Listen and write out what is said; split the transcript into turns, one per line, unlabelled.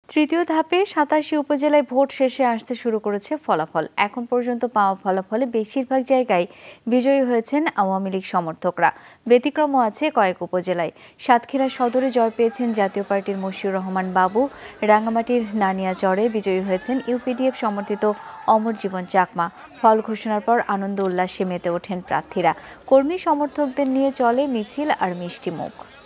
তৃতীয় ধাপে ৮৭ উপজেলায় ভোট শেষে আসতে শুরু করেছে ফলাফল। এখন পর্যন্ত পাওয়া ফলাফলে বেশিরভাগ জায়গায় বিজয়ী হয়েছেন আওয়ামী লীগ সমর্থকরা। ব্যতিক্রমও আছে কয়েক উপজেলায়। সাতক্ষীরা সদরে জয় পেয়েছেন জাতীয় পার্টির মশিউর রহমান বাবু। রাঙ্গামাটির নানিয়াচরে বিজয়ী হয়েছেন ইউপিডিএফ সমর্থিত অমর জীবন চাকমা। ফল ঘোষণার পর আনন্দ উল্লাসে মেতে ওঠেন প্রার্থীরা। কর্মী সমর্থকদের নিয়ে চলে মিছিল আর মিষ্টি মুখ।